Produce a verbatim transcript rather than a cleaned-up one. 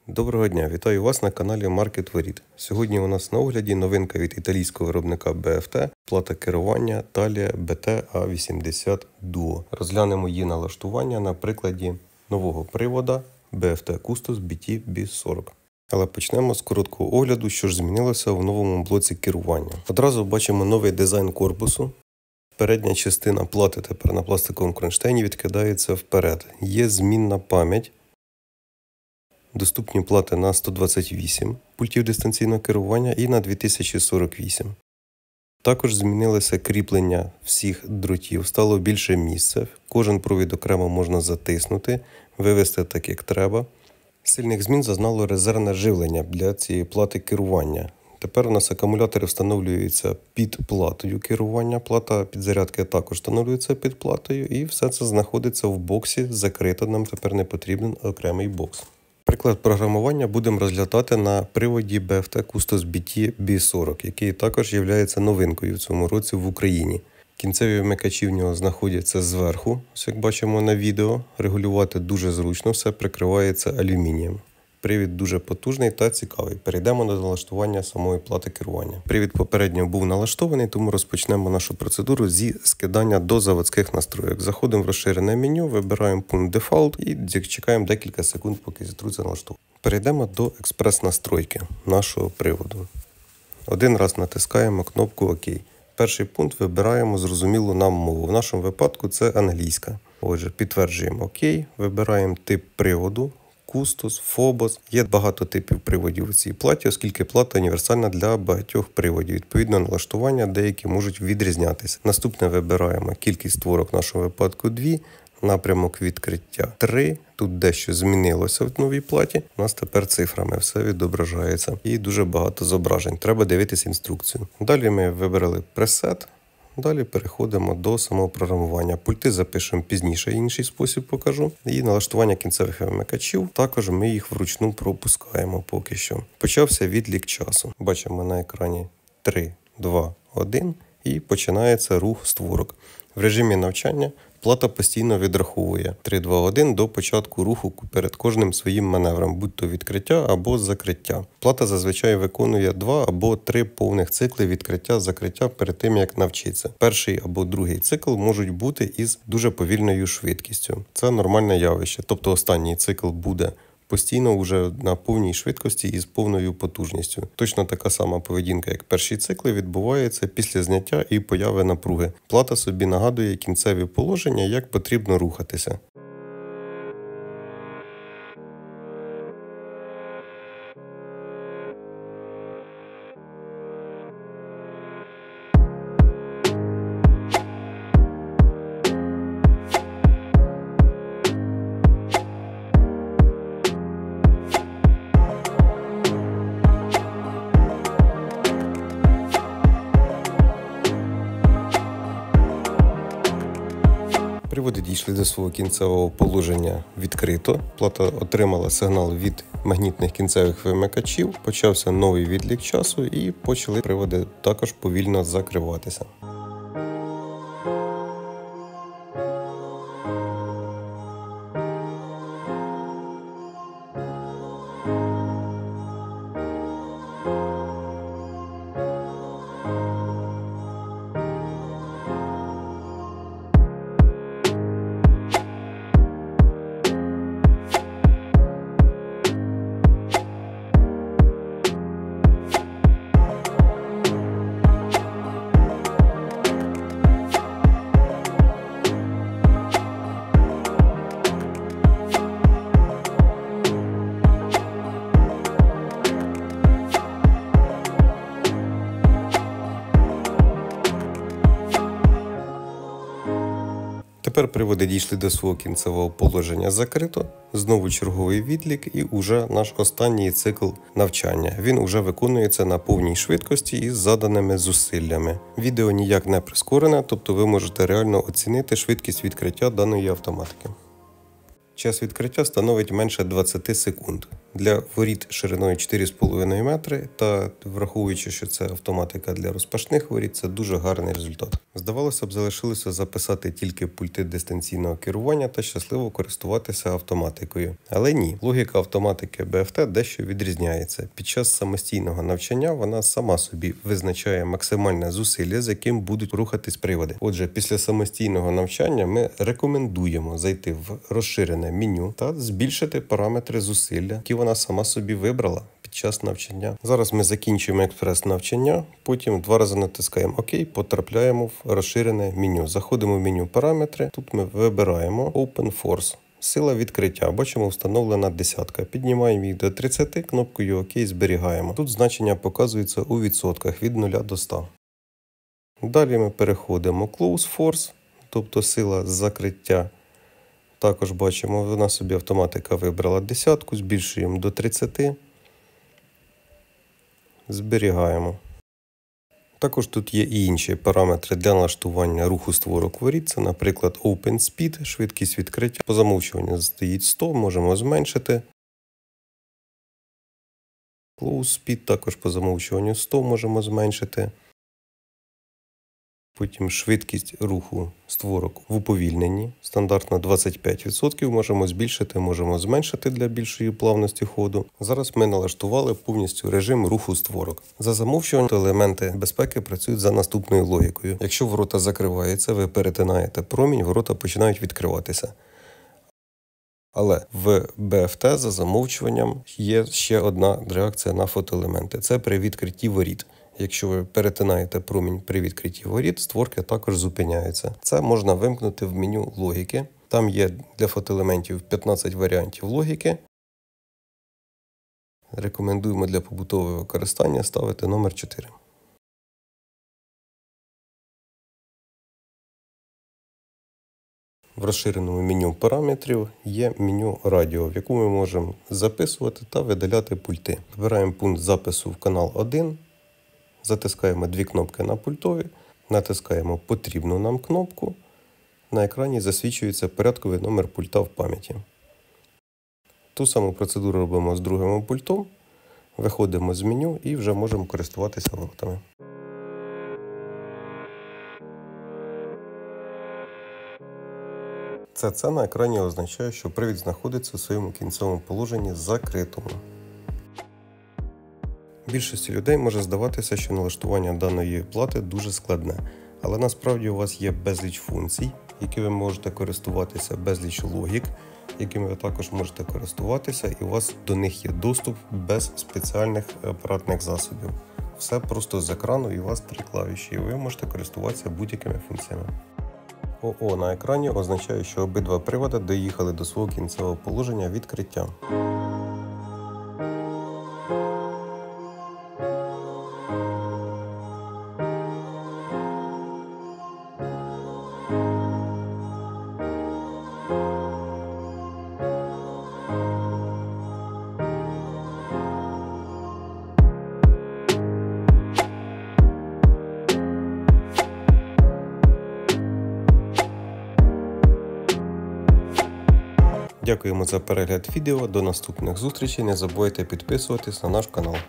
Доброго дня, вітаю вас на каналі Market Воріт. Сьогодні у нас на огляді новинка від італійського виробника бі еф те, плата керування Thalia бі ті а вісімдесят Duo. Розглянемо її налаштування на прикладі нового привода бі еф те Custos бі ті бі сорок. Але почнемо з короткого огляду, що ж змінилося в новому блоці керування. Одразу бачимо новий дизайн корпусу. Передня частина плати тепер на пластиковому кронштейні відкидається вперед. Є змінна пам'ять. Доступні плати на сто двадцять вісім пультів дистанційного керування і на дві тисячі сорок вісім. Також змінилося кріплення всіх дротів, стало більше місця. Кожен провід окремо можна затиснути, вивести так, як треба. Сильних змін зазнало резервне живлення для цієї плати керування. Тепер у нас акумулятори встановлюються під платою керування, плата підзарядки також встановлюється під платою, і все це знаходиться в боксі, закрито, нам тепер не потрібен окремий бокс. Приклад програмування будемо розглядати на приводі бі еф те Custos бі ті бі сорок, який також є новинкою в цьому році в Україні. Кінцеві вмикачі в нього знаходяться зверху, ось як бачимо на відео. Регулювати дуже зручно, все прикривається алюмінієм. Привід дуже потужний та цікавий. Перейдемо до налаштування самої плати керування. Привід попередньо був налаштований, тому розпочнемо нашу процедуру зі скидання до заводських настройок. Заходимо в розширене меню, вибираємо пункт Default і чекаємо декілька секунд, поки зітруться налаштування. Перейдемо до експрес-настройки нашого приводу. Один раз натискаємо кнопку ОК. Перший пункт вибираємо зрозумілу нам мову. В нашому випадку це англійська. Отже, підтверджуємо ОК, вибираємо тип приводу. Custos, Phobos. Є багато типів приводів у цій платі, оскільки плата універсальна для багатьох приводів. Відповідно, налаштування деякі можуть відрізнятися. Наступне вибираємо кількість створок, в нашому випадку дві, напрямок відкриття три. Тут дещо змінилося в новій платі. У нас тепер цифрами все відображається. І дуже багато зображень. Треба дивитися інструкцію. Далі ми вибрали пресет. Далі переходимо до самого програмування. Пульти запишемо пізніше, інший спосіб покажу. І налаштування кінцевих вимикачів, також ми їх вручну пропускаємо поки що. Почався відлік часу. Бачимо на екрані три, два, один і починається рух створок. В режимі навчання плата постійно відраховує три, два, один до початку руху перед кожним своїм маневром, будь то відкриття або закриття. Плата зазвичай виконує два або три повних цикли відкриття-закриття перед тим, як навчиться. Перший або другий цикл можуть бути із дуже повільною швидкістю. Це нормальне явище, тобто останній цикл буде постійно вже на повній швидкості і з повною потужністю. Точно така сама поведінка, як перші цикли, відбувається після зняття і появи напруги. Плата собі нагадує кінцеві положення, як потрібно рухатися. Приводи дійшли до свого кінцевого положення відкрито. Плата отримала сигнал від магнітних кінцевих вимикачів, почався новий відлік часу і почали приводи також повільно закриватися. Тепер приводи дійшли до свого кінцевого положення закрито, знову черговий відлік і уже наш останній цикл навчання. Він уже виконується на повній швидкості із заданими зусиллями. Відео ніяк не прискорене, тобто ви можете реально оцінити швидкість відкриття даної автоматики. Час відкриття становить менше двадцять секунд. Для воріт шириною чотири з половиною метри та враховуючи, що це автоматика для розпашних воріт, це дуже гарний результат. Здавалося б, залишилося записати тільки пульти дистанційного керування та щасливо користуватися автоматикою. Але ні, логіка автоматики бі еф те дещо відрізняється. Під час самостійного навчання вона сама собі визначає максимальне зусилля, з яким будуть рухатись приводи. Отже, після самостійного навчання ми рекомендуємо зайти в розширене меню та збільшити параметри зусилля, які вона сама собі вибрала під час навчання. Зараз ми закінчуємо експрес-навчання, потім два рази натискаємо ОК, потрапляємо в розширене меню. Заходимо в меню параметри, тут ми вибираємо Open Force. Сила відкриття, бачимо, встановлена десятка. Піднімаємо її до тридцяти, кнопкою ОК зберігаємо. Тут значення показується у відсотках від нуля до ста. Далі ми переходимо Close Force, тобто сила закриття. Також бачимо, вона собі автоматика вибрала десятку, збільшуємо до тридцяти, зберігаємо. Також тут є і інші параметри для налаштування руху створок воріт. Це, наприклад, Open Speed, швидкість відкриття. По замовчуванню стоїть сто, можемо зменшити. Close Speed також по замовчуванню сто можемо зменшити. Потім швидкість руху створок в уповільненні. Стандартно двадцять п'ять відсотків можемо збільшити, можемо зменшити для більшої плавності ходу. Зараз ми налаштували повністю режим руху створок. За замовчуванням елементи безпеки працюють за наступною логікою. Якщо ворота закриваються, ви перетинаєте промінь, ворота починають відкриватися. Але в бі еф те за замовчуванням є ще одна реакція на фотоелементи. Це при відкритті воріт. Якщо ви перетинаєте промінь при відкритті воріт, створки також зупиняються. Це можна вимкнути в меню логіки. Там є для фотоелементів п'ятнадцять варіантів логіки. Рекомендуємо для побутового використання ставити номер чотири. В розширеному меню параметрів є меню радіо, в якому ми можемо записувати та видаляти пульти. Вибираємо пункт запису в канал один. Затискаємо дві кнопки на пультові, натискаємо потрібну нам кнопку. На екрані засвічується порядковий номер пульта в пам'яті. Ту саму процедуру робимо з другим пультом. Виходимо з меню і вже можемо користуватися воротами. Це «Це» на екрані означає, що привід знаходиться у своєму кінцевому положенні закритому. Більшості людей може здаватися, що налаштування даної плати дуже складне, але насправді у вас є безліч функцій, які ви можете користуватися, безліч логік, якими ви також можете користуватися, і у вас до них є доступ без спеціальних апаратних засобів. Все просто з екрану, і у вас три клавіші, і ви можете користуватися будь-якими функціями. ОО на екрані означає, що обидва приводи доїхали до свого кінцевого положення відкриття. Дякуємо за перегляд відео, до наступних зустрічей, не забувайте підписуватись на наш канал.